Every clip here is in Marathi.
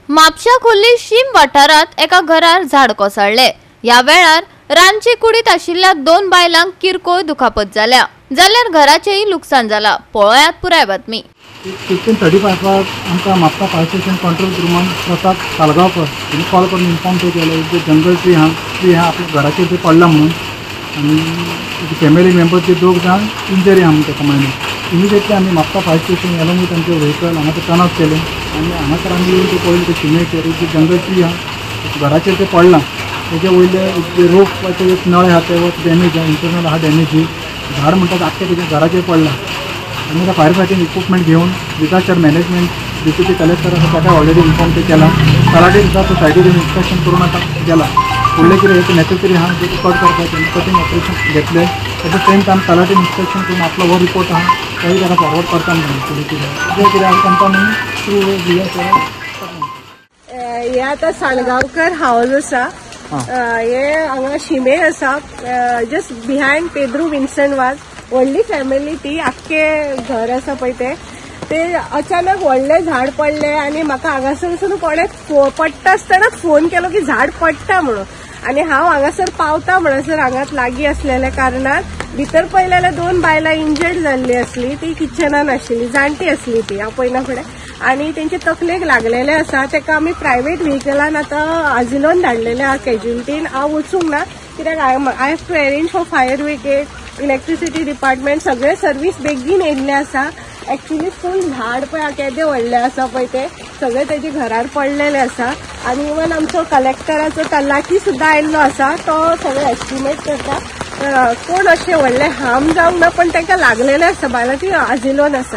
म्हापशा खोर्ली शीम वाठारात एका घरार झाड कोसळले। या वेळार रांदचे कुडीत आशिल्ल्या 2 बायलांक किरकोळ दुखापत जाल्या, जाल्यार घराचेही लुकसाण जाला। पळयात पुराय बातमी। 15:35 आमकां म्हापसा फायर स्टेशन कंट्रोल रूमान प्रसाद सालगांवकर हांणी कॉल करून इन्फॉर्म केलें की जंगल ट्री हा आपल्या घराचेर ते पडला म्हणून, आनी फॅमिली मेंबर्स जे 2 जाण इंजरी आहा म्हणून ताका मागीर इमिडिएटली आमी म्हापसा फायर स्टेशन येलो म्हणून तांचे व्हेकल हांगा टर्न ऑफ केलें आनी हांगासर आमी येवन ते पळयलें ते सिमेंट जे जंगल ट्री आहा घराचेर ते पडला, तेजे वयले जे रोपाचे एक नळे आहा ते डॅमेज आहा, इंटरनल आहा डॅमेज, झाड म्हणटा आख्खे तेजे घराचेर पडला। आमी फायर फायटिंग इक्विपमेंट घेवन डिजास्टर मॅनेजमेंट डिप्युटी कलेक्टर आसा ताका ऑलरेडी इन्फॉर्म ते केला। तलाठी सुद्दां सोसायटीन इन्स्पेक्शन करून आतां गेला। फुडलें कितें नेसेसरी आहा ते कट करपाचें कटिंग ऑपरेशन घेतलें। एट द सेम टायम तलाटीन इन्स्पेक्शन करून आपलो हो रिपोर्ट आहा तोय ताका फॉरवर्ड करता म्हणून फुडें कितें आहा तांकां थ्रू हे आतां साळगांवकर हाऊस आसा, हे हांगा शिमे आसा, जस्ट बिहायंड पेद्रू विन्सन वाज। व्हडली फॅमिली ती, आख्खे घर आसा पळय ते अचानक व्हडले झाड पडले आनी म्हाका हांगासर कोणे पडटा आसतनाच फोन केलो की झाड पडटा म्हणून, आनी हांव हांगासर पावता म्हणसर हांगात लागीं आसलेल्या कारणान भितर पळयलें जाल्यार 2 बायलां इंजर्ड जाल्ली आसली। ती किचनान आशिल्ली, जाणटी आसली ती, हांव पळयना फुडें, आनी तेंचे तकलेक लागलेले आसा। ताका आमी प्रायवेट व्हेकलान आतां आजिलोन धाडलेले आहा कॅज्युअलिटीन। हांव वचूंक ना कित्याक I have to arrange for fire brigade, electricity department, सगळे सर्वीस बेगीन येयल्ले आसा। एक्चुअली फूल झाड पळय केदे व्हडले आसा पळय ते सगळे तेजे घरार पडलेले आसा। आनी इवन आमचो कलेक्टराचो तलाठी सुद्दां आयिल्लो आसा, तो सगळे एस्टिमेट करता कोण अशें व्हडले हार्म जावंक ना, पण तांकां लागलेले आसा, बायलां ती आजिलोन आसा।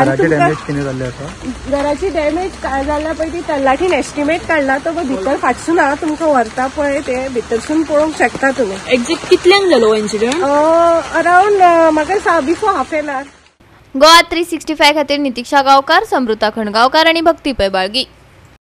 घराची डॅमेज जाल्या पळय ती तलाठीन एस्टिमेट काडला, तो भितर फाटसून हांव तुमकां व्हरता पळय ते भितरसून पळोवंक शकता तुमी। एक्झॅक्ट कितल्यांक जालो इन्सिडेंट? अराउंड म्हाका before half an hour. Goa 365 खातीर नितीक्षा गांवकार, समृता खणगांवकार आनी भक्ती पैबाळगी।